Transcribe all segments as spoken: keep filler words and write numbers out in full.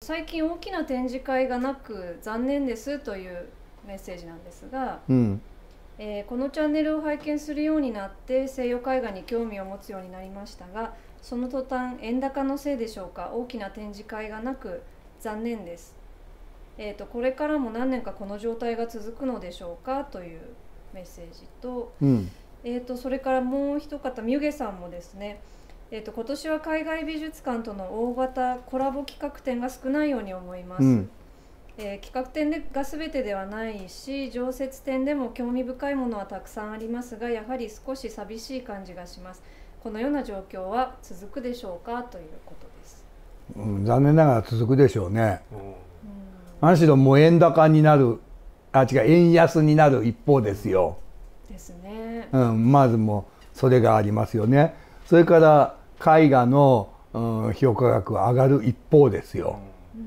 最近大きな展示会がなく残念ですというメッセージなんですが、 うん、 えー、このチャンネルを拝見するようになって西洋絵画に興味を持つようになりましたが、その途端円高のせいでしょうか、大きな展示会がなく残念です。えーと、これからも何年かこの状態が続くのでしょうかというメッセージと、 うん、 えーと、それからもう一方、ミュゲさんもですね、えーと、今年は海外美術館との大型コラボ企画展が少ないように思います。うん、えー、企画展が全てではないし、常設展でも興味深いものはたくさんありますが、やはり少し寂しい感じがします。このような状況は続くでしょうかということです。 うん、残念ながら続くでしょうね。何しろもう円高になる、あ、違う、円安になる一方ですよ。 ですね。 うん、まずもうそれがありますよね。それから絵画の、うん、評価額は上がる一方ですよ。うん、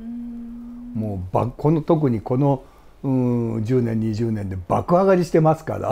もうばこの特にこの、うん、じゅうねんにじゅうねんで爆上がりしてますから、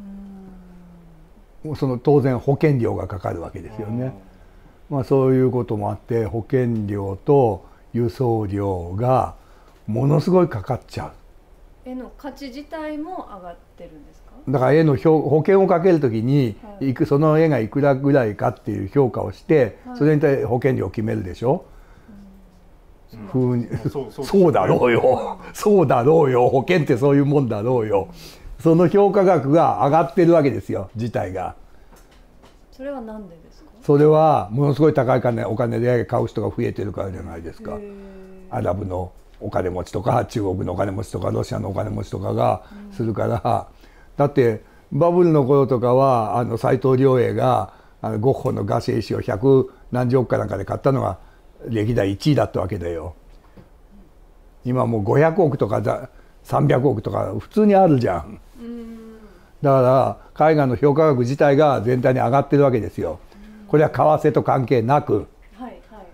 うん、その当然保険料がかかるわけですよね。まあ、そういうこともあって保険料と輸送料がものすごいかかっちゃう。 絵の価値自体も上がってるんですか？ だから絵の保険をかけるときに、はい、いくその絵がいくらぐらいかっていう評価をして、はい、それに対して保険料を決めるでしょ。うん、ふうそうそうそうだろうよそうだろうよ、保険ってそういうもんだろうよ。その評価額が上がってるわけですよ、自体が。 それは何でですか？ それはものすごい高い金お金で買う人が増えてるからじゃないですか。アラブのお金持ちとか中国のお金持ちとかロシアのお金持ちとかがするから、うん、だってバブルの頃とかはあの斎藤良栄があのゴッホの画聖石を百何十億かなんかで買ったのが歴代いちいだったわけだよ。今もうごひゃくおくとかさんびゃくおくとか普通にあるじゃん。うん、だから絵画の評価額自体が全体に上がってるわけですよ。これは為替と関係なく、はいはい、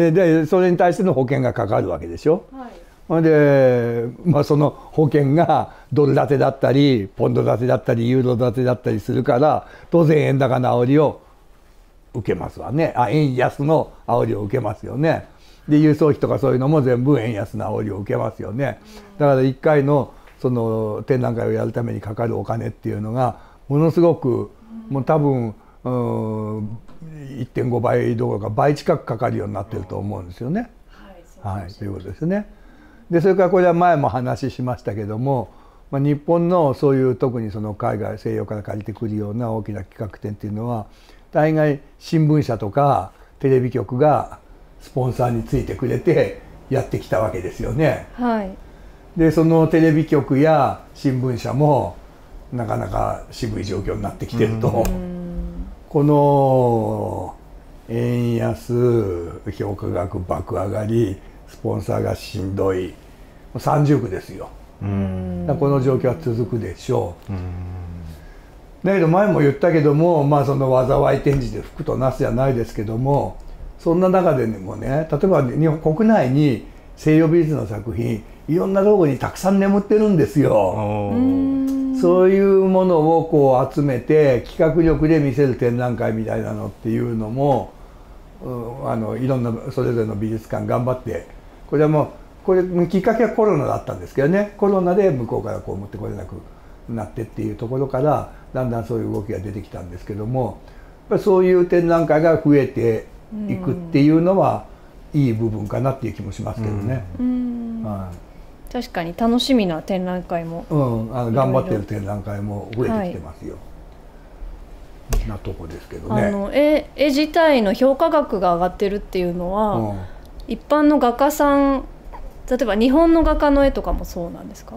でそれに対しての保険がかかるわけでしょ。はい、で、まあ、その保険がドル建てだったりポンド建てだったりユーロ建てだったりするから当然円高の煽りを受けますわね。あ、円安の煽りを受けますよね。で輸送費とかそういうのも全部円安の煽りを受けますよね。だからいっかいのその展覧会をやるためにかかるお金っていうのがものすごくもう多分いってんごばいどころか倍近くかかるようになってると思うんですよね。はい、はい、ということですね。でそれからこれは前も話しましたけども、まあ、日本のそういう特にその海外西洋から借りてくるような大きな企画展っていうのは大概新聞社とかテレビ局がスポンサーについてくれてやってきたわけですよね。はい、でそのテレビ局や新聞社もなかなか渋い状況になってきてると。この円安評価額爆上がりスポンサーがしんどい三重苦ですよ。うんこの状況は続くでしょう。うんだけど前も言ったけども、まあ、その災い転じて福となすじゃないですけどもそんな中でもね、例えば日本国内に西洋美術の作品いろんなところにたくさん眠ってるんですよ。そういうものをこう集めて企画力で見せる展覧会みたいなのっていうのも、うん、あのいろんなそれぞれの美術館頑張ってこれはもうこれきっかけはコロナだったんですけどね、コロナで向こうからこう持ってこれなくなってっていうところからだんだんそういう動きが出てきたんですけども、やっぱりそういう展覧会が増えていくっていうのはいい部分かなっていう気もしますけどね。はい確かに楽しみな展覧会も、 うん、あの頑張ってる展覧会も増えてきてますよ。はい、なとこですけどね。 あの 絵, 絵自体の評価額が上がってるっていうのは、うん、一般の画家さん、例えば日本の画家の絵とかもそうなんですか？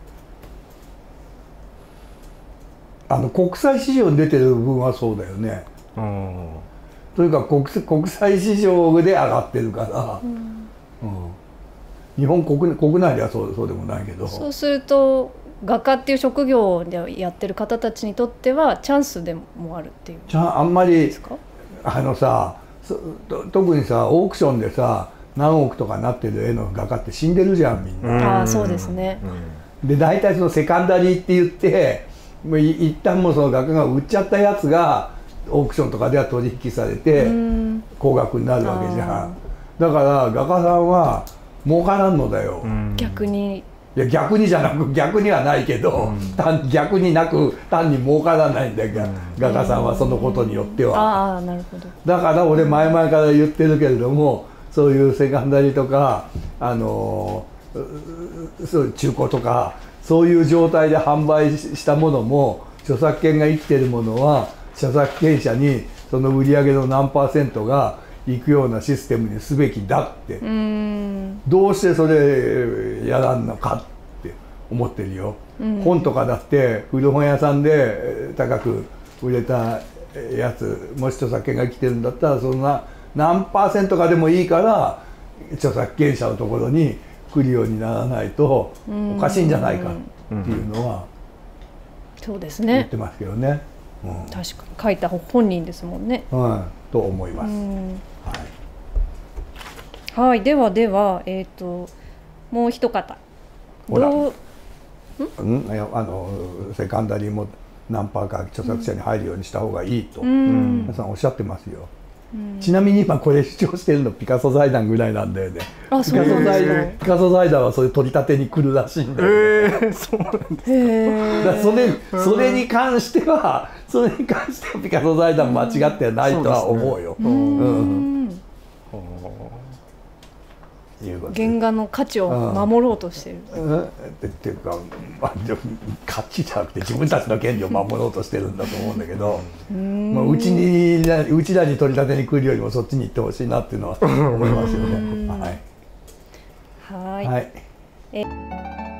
あの国際市場に出てる部分はそうだよね。うん、というか 国, 国際市場で上がってるから。うんうん日本 国, 国内ではそう、そうでもないけどそうすると画家っていう職業でやってる方たちにとってはチャンスでもあるっていうじゃああんまりあのさ特にさオークションでさ何億とかなってる絵の画家って死んでるじゃんみんな。 ああそうですね。 で大体そのセカンダリーって言ってもう一旦もうその画家が売っちゃったやつがオークションとかでは取引されて高額になるわけじゃん。だから画家さんは儲からんのだよ。 逆に。 いや逆にじゃなく逆にはないけど、うん、単逆になく単に儲からないんだけど、うん、画家さんはそのことによっては。 ああなるほど。 だから俺前々から言ってるけれども、そういうセカンダリとかあのそういう中古とかそういう状態で販売したものも著作権が生きてるものは著作権者にその売り上げの何パーセントがいくようなシステムにすべきだって、うーんどうしてそれやらんのかって思ってるよ。本とかだって古本屋さんで高く売れたやつもし著作権が生きてるんだったらそんな何パーセントかでもいいから著作権者のところに来るようにならないとおかしいんじゃないかっていうのはそうですね言ってますけどね。 うん、確かに書いた本人ですもんね。 うん、と思います。 はい、はい、ではでは、えーと、もう一方どう、 うん、あのセカンダリーも何パーか著作者に入るようにした方がいいと、うん、皆さんおっしゃってますよ。うん、ちなみに今これ主張してるのピカソ財団ぐらいなんだよね。 あ、そうなんですか。 ピカソ財団はそういう取り立てに来るらしいんだよね。 えー、そうなんですか。だからそれそれに関してはそれに関してはピカソ財団間違ってないとは思うよ。 原画の価値を守ろうとしてる。 うん、っていうか、まあ、価値じゃなくて自分たちの権利を守ろうとしてるんだと思うんだけど、まあ、うちにうちらに取り立てに来るよりもそっちに行ってほしいなっていうのは思いますよね。はい。 はい。はい。え